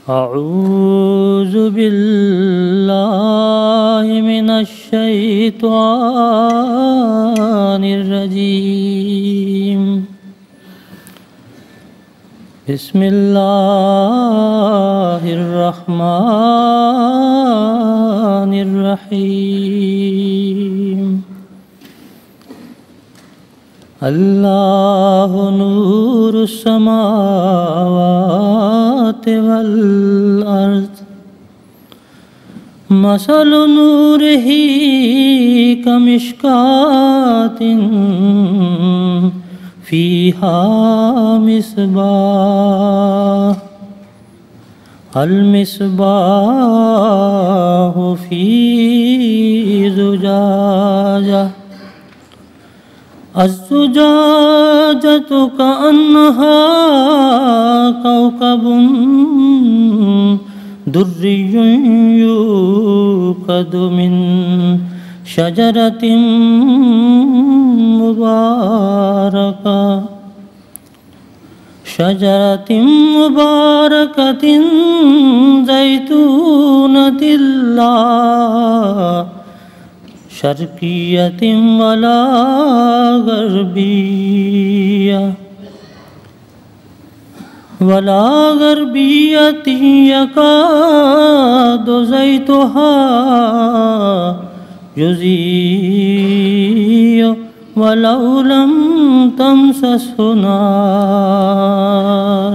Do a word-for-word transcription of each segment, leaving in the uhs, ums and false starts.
اعوذ باللہ من الشیطان الرجیم بسم اللہ الرحمن الرحیم اللہ نور السماوات والارض مثل نورہ کمشکاۃ فیہا مصباح المصباح فی زجاجہ الزجاجۃ کأنہا کوکب دری یوقد من شجرۃ مبارکہ شجرۃ مبارکۃ زیتونۃ لا شرقیۃ ولا غربیہ ولا غربیۃ یکاد زیتها یضیء ولو لم تمسسه نار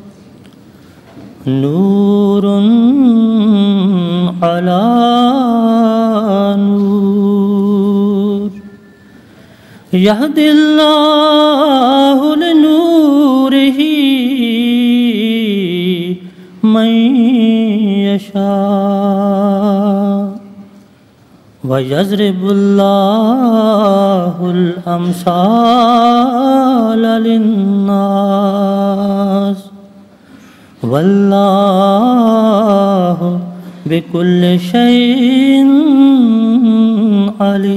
نور علی نور یہدی اللہ لنورہ من یشاء وَيَضْرِبُ اللَّهُ الْأَمْثَالَ لِلنَّاسِ وَاللَّهُ بِكُلِّ شَيْءٍ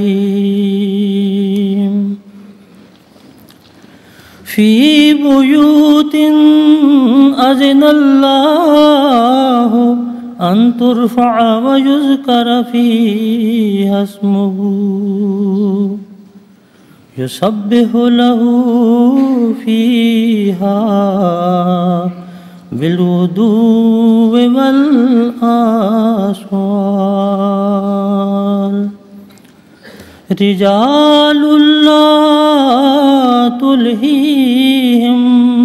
عَلِيمٌ فِي بُيُوتٍ أَذِنَ اللَّهُ أَن تُرْفَعَ وَيُذْكَرَ فِيهَا اسْمُهُ يُسَبِّحُ لَهُ فِيهَا بِالْغُدُوِّ وَالْآصَالِ رِجَالٌ لَا تُلْهِيهِمْ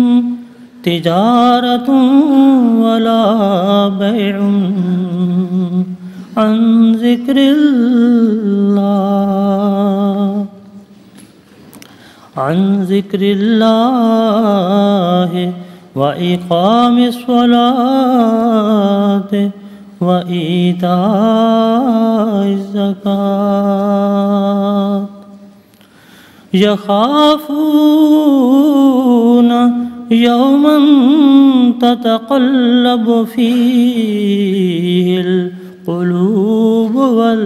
تجارت ولا بیع عن ذکر اللہ عن ذکر اللہ وإقام الصلاة وإيتاء الزکاة یخافون یوما تتقلب فیہ القلوب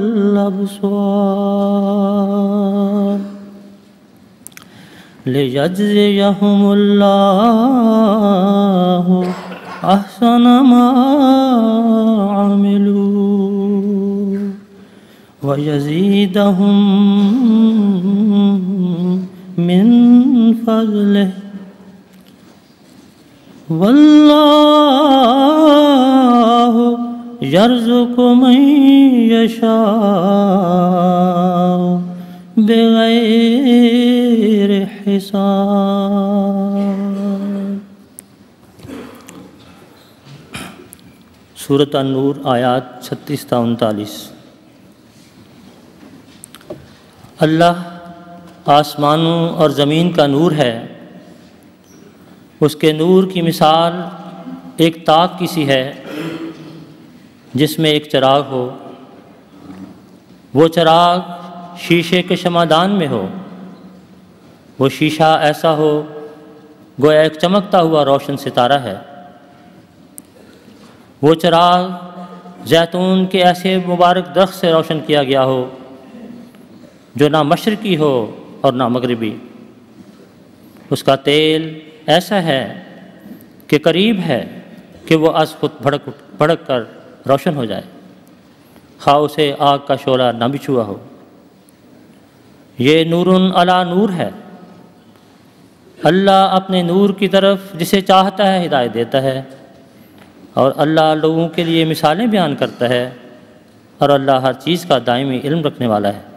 والابصار لیجزیہم اللہ احسن ما عملوا ویزیدہم من فضلہ واللہ یرزق من یشاء بغیر حساب۔ سورۃ النور آیات چھتیس تا انتالیس۔ اللہ آسمانوں اور زمین کا نور ہے، اس کے نور کی مثال ایک طاق کی سی ہے جس میں ایک چراغ ہو، وہ چراغ شیشے کے شمعدان میں ہو، وہ شیشہ ایسا ہو گویا ایک چمکتا ہوا روشن ستارہ ہے، وہ چراغ زیتون کے ایسے مبارک درخت سے روشن کیا گیا ہو جو نہ مشرقی ہو اور نہ مغربی، اس کا تیل ایسا ہے کہ قریب ہے کہ وہ از خود بھڑک بھڑک کر روشن ہو جائے، خواہ اسے آگ کا شعلہ نہ بھی چھوا ہو۔ یہ نور علی نور ہے، اللہ اپنے نور کی طرف جسے چاہتا ہے ہدایت دیتا ہے، اور اللہ لوگوں کے لیے مثالیں بیان کرتا ہے، اور اللہ ہر چیز کا دائمی علم رکھنے والا ہے۔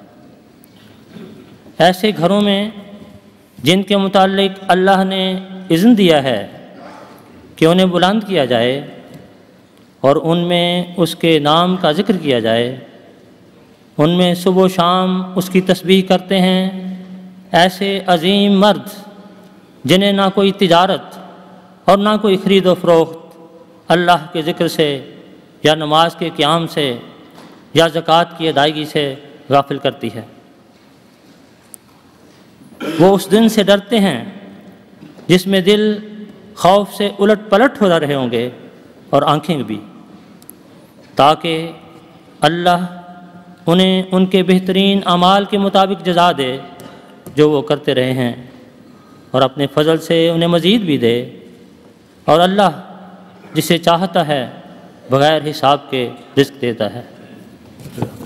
ایسے گھروں میں جن کے متعلق اللہ نے اذن دیا ہے کہ انہیں بلند کیا جائے اور ان میں اس کے نام کا ذکر کیا جائے، ان میں صبح و شام اس کی تسبیح کرتے ہیں ایسے عظیم مرد جنہیں نہ کوئی تجارت اور نہ کوئی خرید و فروخت اللہ کے ذکر سے یا نماز کے قیام سے یا زکوٰۃ کی ادائیگی سے غافل کرتی ہے۔ وہ اس دن سے ڈرتے ہیں جس میں دل خوف سے الٹ پلٹ ہو رہے ہوں گے اور آنکھیں بھی، تاکہ اللہ انہیں ان کے بہترین اعمال کے مطابق جزا دے جو وہ کرتے رہے ہیں، اور اپنے فضل سے انہیں مزید بھی دے، اور اللہ جسے چاہتا ہے بغیر حساب کے رزق دیتا ہے۔